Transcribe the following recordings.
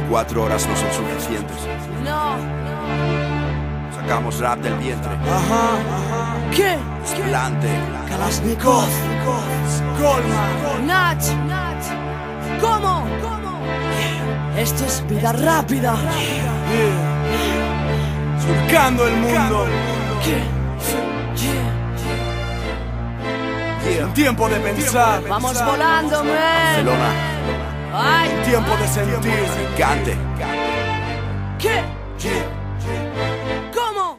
4 horas no son suficientes. No. Sacamos rap del vientre. ¿Qué? Plante. Kalashnikov, Goldman, Nach. ¿Cómo? Esto es vida rápida. surcando el mundo. Un tiempo de pensar, Vamos volando, man. Barcelona. Ay. un tiempo de sentir. Cante. ¿Qué? ¿Cómo?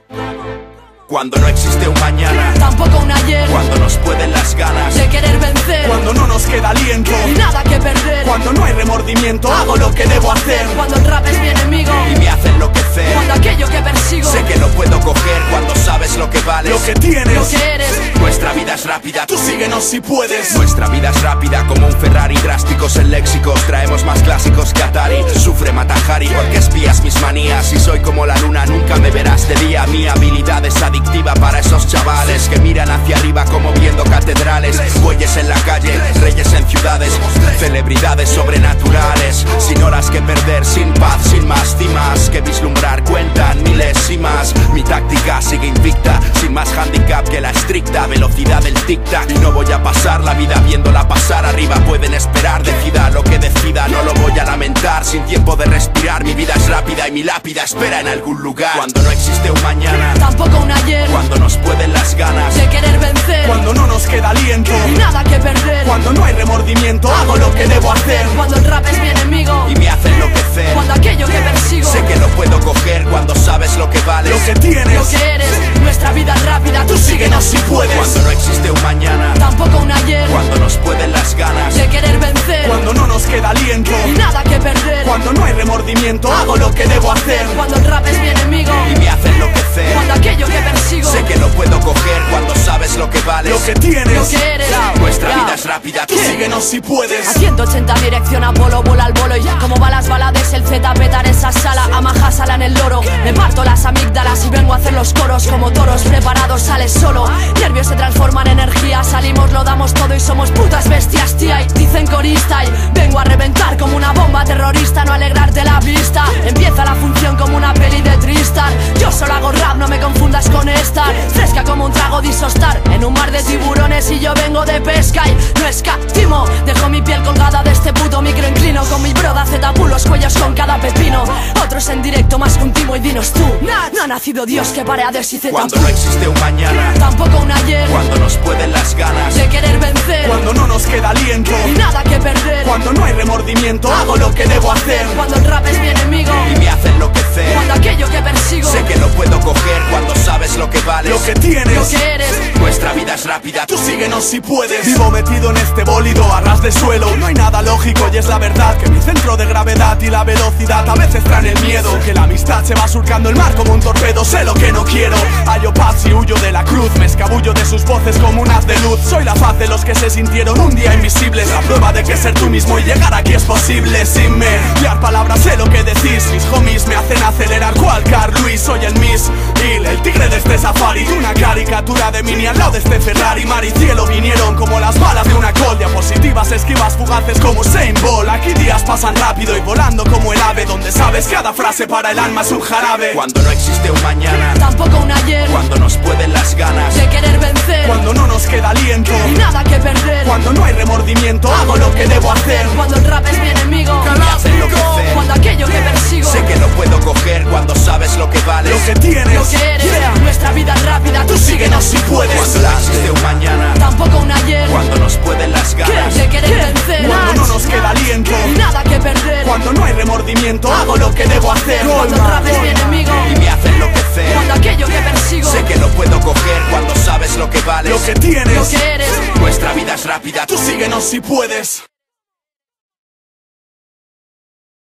Cuando no existe un mañana, Tampoco un ayer. cuando nos pueden las ganas, De querer vencer. Cuando no nos queda aliento, Y nada que perder. cuando no hay remordimiento, hago lo que debo hacer. Cuando el rap es mi enemigo. y me hace enloquecer. Cuando aquello que persigo. Sé que lo puedo coger cuando sabes lo que vales. Lo que tienes, Lo que eres. Nuestra vida es rápida, tú síguenos si puedes. Nuestra vida es rápida como un Ferrari. Drásticos en léxicos, traemos más clásicos que Atari. Sufre Matajari porque espías mis manías. Y soy como la luna, nunca me verás de día. Mi habilidad es adictiva para esos chavales que miran hacia arriba como viendo catedrales. Bueyes en la calle, reyes en ciudades, celebridades sobrenaturales. Sin horas que perder, sin paz, sin más cimas que vislumbrar. Cuentan milésimas. Mi táctica sigue invicta, sin más handicap que la estricta velocidad del tic-tac. Y no voy a pasar la vida viéndola pasar arriba. Pueden esperar, decida lo que decida, no lo voy a lamentar. Sin tiempo de respirar, mi vida es rápida y mi lápida espera en algún lugar. Cuando no existe un mañana, Tampoco un ayer. cuando nos pueden las ganas, De querer vencer. Cuando no nos queda aliento, Y nada que perder. cuando no hay remordimiento, hago lo que debo hacer. Cuando el rap es mi enemigo. y me hace enloquecer. Cuando aquello que persigo. Sé que lo puedo coger cuando sabes lo que vales. Lo que tienes, Lo que eres. Nuestra vida es rápida. tú síguenos si puedes. Cuando no existe un mañana, Tampoco un ayer. cuando nos pueden las ganas, De querer vencer. Cuando no nos queda aliento, Y nada que perder. cuando no hay remordimiento, hago lo que debo hacer. Cuando el rap es mi enemigo. y me hace enloquecer. Cuando aquello que persigo. Sé que lo puedo coger cuando sabes lo que vales. Lo que tienes, Lo que eres. Nuestra vida es rápida, tú síguenos si puedes. A 180 dirección Apolo, bola al bolo. Y como balas balades, el Z petar esa sala. Amaja sala en el loro. Me parto las amígdalas y vengo a hacer los coros. Como toros preparados, sales solo. Nervios se transforman en energía. Salimos, lo damos todo y somos putas bestias, tía. Y dicen corista y vengo a reventar como una bomba terrorista. No alegrarte la vista. Empieza la función como una peli de Tristan. Yo solo hago rap, no me confundas con esta. Fresca como un trago disostar. En un mar de tiburones y yo vengo de pesca. Y no escatimo. Dejo mi piel colgada de este puto micro. Inclino con mi broda Z los cuellos con cada pepino. Otros en directo más continuo y dinos tú. No ha nacido Dios que pare a Des y Z. Cuando no existe un mañana, Tampoco un ayer. cuando nos pueden las ganas, De querer vencer. Cuando no nos queda aliento, Y nada que perder. cuando no hay remordimiento, hago lo que debo hacer. Cuando el rap es mi enemigo. y me hace enloquecer. Cuando aquello que persigo. Sé que lo puedo coger cuando sabes lo que vales. Lo que tienes, Lo que eres. Nuestra vida es rápida, tú síguenos si puedes. Vivo metido en este bólido a ras de suelo. No hay nada lógico y es la verdad que mi centro de gravedad y la velocidad a veces traen el miedo. Que la amistad se va surcando el mar como un torpedo. Sé lo que no quiero. Hallo paz y huyo de la cruz. Me escabullo de sus voces como un haz de luz. Soy la faz de los que se sintieron un día invisibles. La prueba de que ser tú mismo y llegar aquí es posible. Sin mediar palabras sé lo que decís. Mis homies me hacen acelerar cual Carl Luis. Soy el Miss Hill, el tigre de este safari. Una caricatura de mini al lado de este Ferrari. Mar y cielo vinieron como las balas de una col. Diapositivas, esquivas, fugaces como Usain Bolt. Aquí días pasan rápido y volando como el ave. Donde sabes cada frase para el alma es un jarabe. cuando no existe un mañana, Tampoco un ayer. cuando nos pueden las ganas, De querer vencer. Cuando no nos queda aliento, Y nada que perder. cuando no hay remordimiento, hago lo que debo hacer. Cuando el rap es mi enemigo. me hace enloquecer. Cuando aquello que persigo. Sé que lo puedo coger cuando sabes lo que vales. Lo que tienes, Lo que eres. Nuestra vida es rápida. tú síguenos si puedes. Cuando no existe un mañana, Tampoco un ayer. cuando nos pueden las ganas, De querer vencer. Cuando no nos queda aliento, Y nada que perder. cuando no hay remordimiento, hago lo que debo hacer. Cuando el rap es mi enemigo. y me hace enloquecer. Cuando aquello que persigo. Sé que lo puedo coger cuando sabes lo que vales. Lo que tienes, Lo que eres. Nuestra vida es rápida, tú síguenos si puedes.